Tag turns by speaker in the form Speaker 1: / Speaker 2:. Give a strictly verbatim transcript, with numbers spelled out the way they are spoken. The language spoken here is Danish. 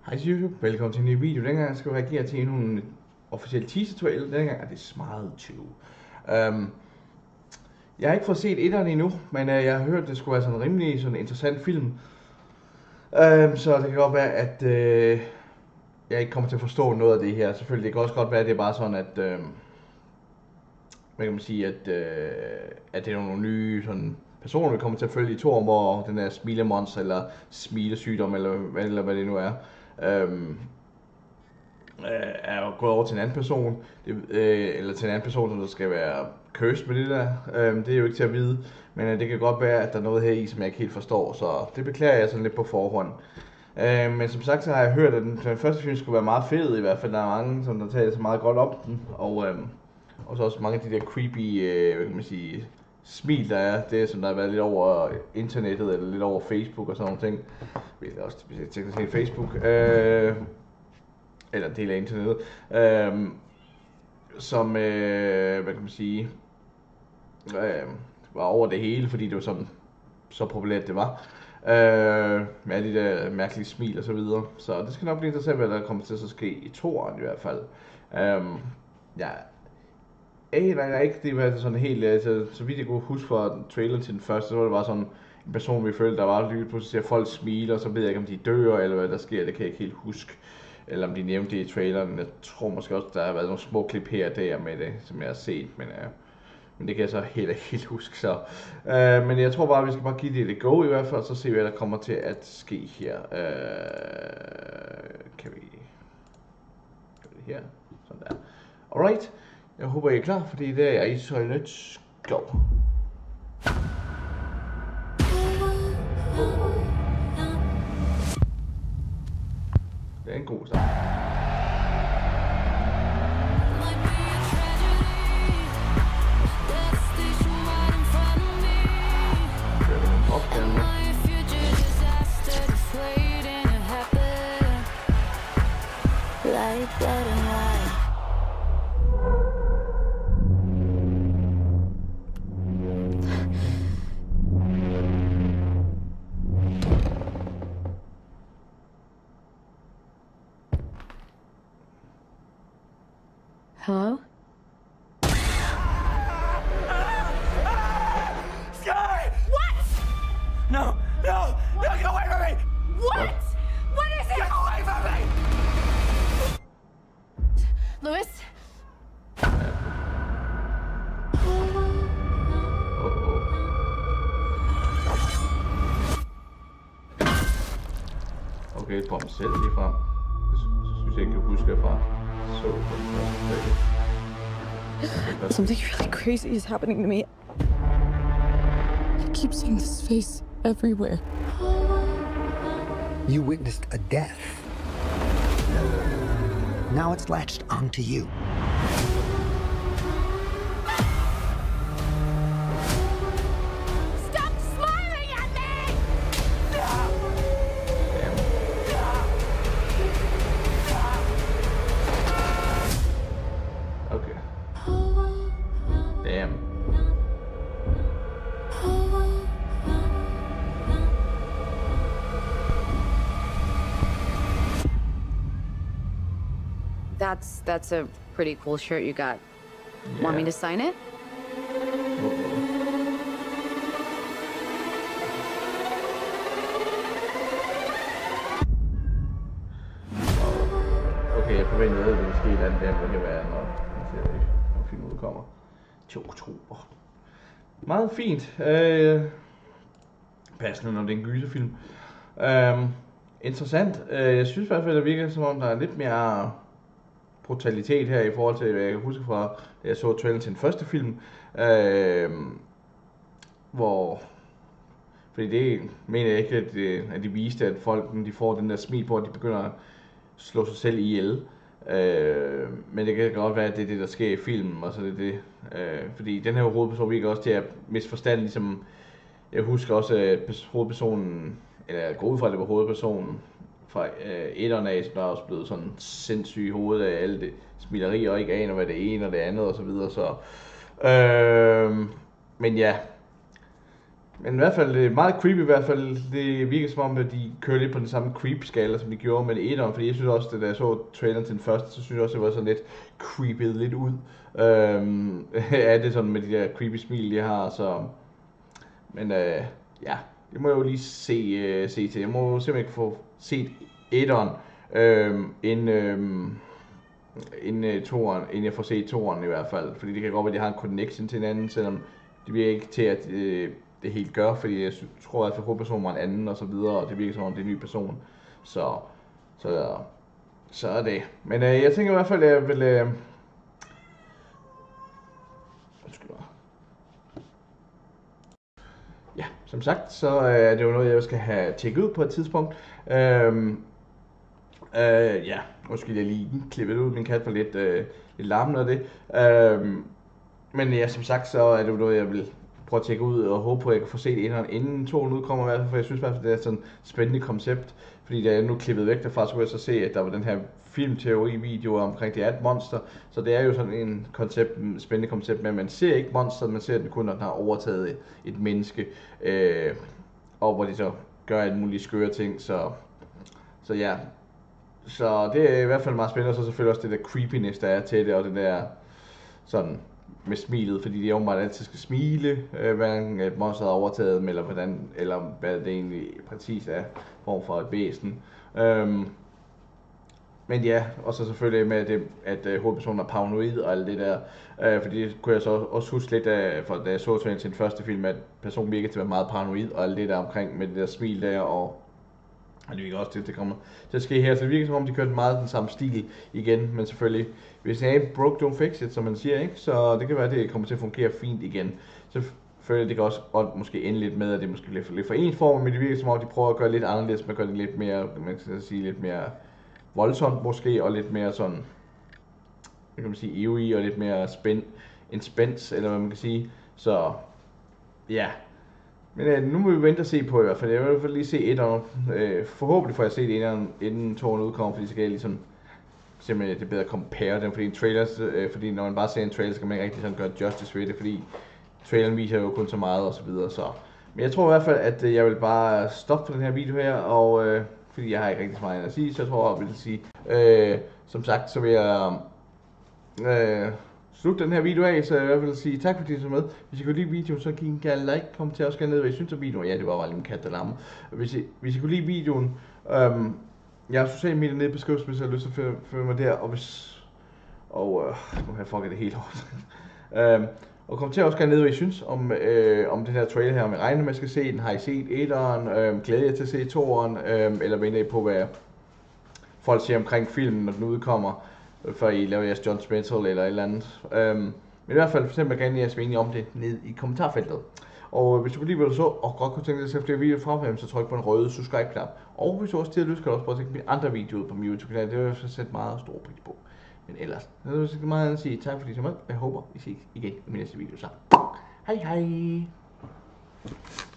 Speaker 1: Hej YouTube, velkommen til en ny video. Denne gang skal jeg reagere til en officiel teaser-trailer. Denne gang er det Smile to. Um, jeg har ikke fået set etteren endnu, men uh, jeg har hørt, at det skulle være sådan en rimelig sådan interessant film. Um, så det kan godt være, at uh, jeg ikke kommer til at forstå noget af det her. Selvfølgelig, det kan også godt være, at det er bare sådan, at... Uh, hvad kan man sige, at, uh, at det er nogle nye sådan, personer, vi kommer til at følge i toren, hvor den her smilemons eller smilesygdom, eller, eller hvad det nu er. Øhm, er gået over til en anden person, det, øh, eller til en anden person, som der skal være cursed med det der. Øhm, det er jo ikke til at vide, men øh, det kan godt være, at der er noget her i, som jeg ikke helt forstår, så det beklager jeg sådan lidt på forhånd. Øhm, men som sagt, så har jeg hørt, at den, den første film skulle være meget fed, i hvert fald der er mange, som der taler så meget godt om den, og, øhm, og så også mange af de der creepy, øh, hvad kan man sige, smil der er, det er som der har været lidt over internettet, eller lidt over Facebook og sådan nogle ting. Jeg vil også tænke til Facebook, øh, eller en del af internettet, øh, som, øh, hvad kan man sige, øh, var over det hele, fordi det var sådan, så populært det var, øh, med alle de der mærkelige smil og så videre. Så det skal nok blive interessant, hvad der kommer til at ske i toeren i hvert fald. Øh, ja. Jeg er ikke, det var sådan helt, altså, så vidt jeg kunne huske fra traileren til den første, så var det bare sådan en person, vi følte, der var lyt på, så ser folk smiler, og så ved jeg ikke, om de dør, eller hvad der sker, det kan jeg ikke helt huske. Eller om de nævnte det i traileren. Jeg tror måske også, der har været nogle små klip her og der med det, som jeg har set, men, uh, men det kan jeg så helt ikke helt huske. Så. Uh, men jeg tror bare, vi skal bare give det et go i hvert fald, så se hvad der kommer til at ske her. Uh, kan vi gøre det her? Sådan der. Alright. Jeg håber, I er klar, fordi det er jeg i, så let's go. Det er en god start.
Speaker 2: Hello?
Speaker 3: Sky! What? No, no, no, get away from me!
Speaker 2: What? What is it?
Speaker 3: Get away from me!
Speaker 2: Louis?
Speaker 1: Okay, på mig selv lige frem. Det synes jeg ikke, jeg husker fra. So,
Speaker 2: Something really crazy is happening to me. I keep seeing this face everywhere.
Speaker 4: You witnessed a death. Now it's latched onto you.
Speaker 2: Stop smiling at me!
Speaker 1: Okay. Damn.
Speaker 5: That's that's a pretty cool shirt you got. Yeah. Want me to sign it?
Speaker 1: Okay, jeg forventer, at det vil ske et eller andet der, det kan være, når, når filmen udkommer til oktober. Meget fint. Øh, passende, når det er en gyserfilm. Øh, interessant. Øh, jeg synes i hvert fald, at det virker som om, der er lidt mere brutalitet her i forhold til, hvad jeg kan huske fra, da jeg så traileren til den første film. Øh, hvor... Fordi det mener jeg ikke, at, det, at de viste, at folk de får den der smil på, at de begynder at slå sig selv ihjel. Øh, men det kan godt være, at det er det, der sker i filmen, og så det er det. Øh, fordi den her hovedperson virker også til at misforstande, ligesom jeg husker også, at hovedpersonen, eller jeg går ud fra, at det var hovedpersonen fra øh, etterne af, som der er også blevet sådan sindssyg i hovedet af alle det smileri, og ikke aner, hvad det ene og det andet og så videre. Så, øh, men ja, Men i hvert fald, det er meget creepy i hvert fald. Det virker som om, at de kører lidt på den samme creep-skala, som de gjorde med det etteren. Fordi jeg synes også, at da jeg så traileren til den første, så synes jeg også, at det var sådan lidt creepet lidt ud. Øhm, ja, det er sådan med de der creepy smil, de har, så... Men øh, ja, det må jeg jo lige se, øh, se til. Jeg må simpelthen ikke få set etteren, øh, inden, øh, inden, øh, toeren, inden jeg får set toeren i hvert fald. Fordi det kan godt være, at de har en connection til hinanden, selvom det virker ikke til, at øh, det helt gør. Fordi jeg tror, at hovedpersonen var en anden og så videre, og det virker som om det er en ny person. Så, så, så er det. Men øh, jeg tænker i hvert fald, at jeg vil... Øh, Ja, som sagt, så er det jo noget, jeg skal have tjekket ud på et tidspunkt. Øhm, øh, ja, måske jeg lige klippet ud, min kat var lidt, øh, lidt larmende af det. Øhm, men ja, som sagt, så er det jo noget, jeg vil prøve at tjekke ud og håbe på, at jeg kan få set inderen, inden toren udkommer i hvert fald, for jeg synes i hvert fald, det er sådan et spændende koncept. Fordi da jeg nu klippet væk derfra, så kunne jeg så se, at der var den her filmteori-video omkring det er et monster. Så det er jo sådan en koncept, en spændende koncept, men man ser ikke monsteret, man ser den kun, når den har overtaget et, et menneske. Øh, og hvor de så gør alle mulige skøre ting, så, så ja. Så det er i hvert fald meget spændende, og så selvfølgelig også det der creepiness, der er til det, og det der sådan med smilet, fordi de åbenbart altid skal smile, øh, hvordan et monster har overtaget dem, eller, hvordan, eller hvad det egentlig præcis er, form for et væsen. Øhm, men ja, og så selvfølgelig med, det, at øh, hovedpersonen er paranoid og alt det der, øh, fordi det kunne jeg så også huske lidt af, for da jeg så til den første film, at personen virkede til at være meget paranoid og alt det der omkring med det der smil der, og Og det virker også til, at det kommer til at ske her. Så det virker som om, de kørte meget den samme stil igen. Men selvfølgelig, hvis det er broke, don't fix it, som man siger, ikke? Så det kan være, at det kommer til at fungere fint igen. Så føler det kan også godt måske ende lidt med, at det måske bliver for, lidt for ensformet. Men det virker som om, de prøver at gøre lidt anderledes. Man gør det lidt mere, man kan sige, lidt mere voldsomt måske. Og lidt mere sådan, hvad kan man sige, evig og lidt mere spænd, en spænds, eller hvad man kan sige. Så ja. Men øh, nu må vi vente og se på i hvert fald. Jeg vil i hvert fald lige se etteren. Øh, forhåbentlig får jeg set etteren, inden toren udkommer, fordi så kan jeg ligesom simpelthen det er bedre at compare dem, fordi en trailer, øh, fordi når man bare ser en trailer, så kan man ikke rigtig sådan gøre justice ved det, fordi traileren viser jo kun så meget og så videre, så. Men jeg tror i hvert fald, at øh, jeg vil bare stoppe for den her video her, og øh, fordi jeg har ikke rigtig så meget at sige, så jeg tror, jeg vil sige, øh, som sagt, så vil jeg øh, slutte den her video af, så jeg vil i hvert fald sige tak fordi I så med. Hvis I kunne lide videoen, så giv en gerne like, kommenter også gerne ned, hvad I synes om videoen. Ja, det var bare lige en kat, der larmer. Hvis I, hvis I kunne lide videoen, øhm, jeg har sociale medier nede i beskrivelsen, hvis I har lyst til at følge mig der, og hvis... Og øh, nu har jeg fucket det helt hårdt. øhm, og kommenter også gerne ned, hvad I synes om, øh, om den her trailer her, om I regner med, at jeg skal se den. Har I set etteren? Øh, glæder jeg til at se toeren? Øh, eller venter I på, hvad folk siger omkring filmen, når den udkommer? Før I laver jeres John Special eller et eller andet. Øhm, men i hvert fald fortæl mig gerne jeres mening om det ned i kommentarfeltet. Og hvis du kunne lide, hvad du så, og godt kunne tænke dig at se flere videoer fra dem, så tryk på den røde subscribe-knap. Og hvis du også til at lyst, kan du også prøve at tænke mine andre videoer på min YouTube-kanal. Det vil jeg så sætte meget stor pris på. Men ellers, så vil jeg meget at sige tak fordi I så med. Jeg håber, I ses igen i min næste video. Så hej hej!